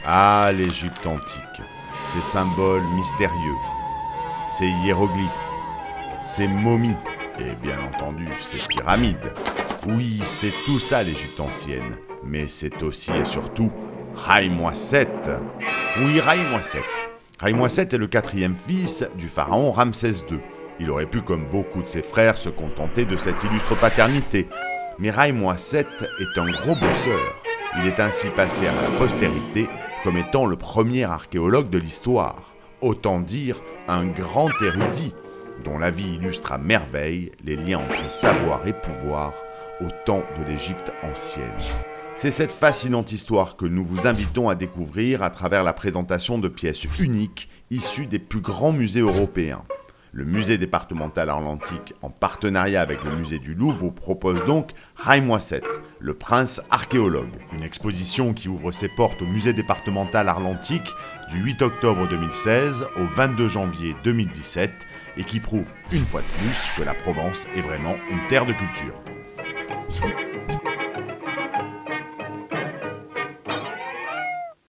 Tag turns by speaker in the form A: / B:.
A: Ah, l'Égypte antique, ses symboles mystérieux, ses hiéroglyphes, ses momies, et bien entendu ses pyramides. Oui, c'est tout ça l'Égypte ancienne, mais c'est aussi et surtout Raï-Moisset. Oui, Raï-Moisset. Raï-Moisset est le 4e fils du pharaon Ramsès II. Il aurait pu, comme beaucoup de ses frères, se contenter de cette illustre paternité. Mais Raï-Moisset est un gros bosseur. Il est ainsi passé à la postérité comme étant le premier archéologue de l'histoire. Autant dire un grand érudit, dont la vie illustre à merveille les liens entre savoir et pouvoir au temps de l'Égypte ancienne. C'est cette fascinante histoire que nous vous invitons à découvrir à travers la présentation de pièces uniques issues des plus grands musées européens. Le musée départemental Arlantique, en partenariat avec le musée du Louvre, vous propose donc Raï-Moisset, le prince archéologue. Une exposition qui ouvre ses portes au musée départemental Arlantique du 8 octobre 2016 au 22 janvier 2017 et qui prouve une fois de plus que la Provence est vraiment une terre de culture.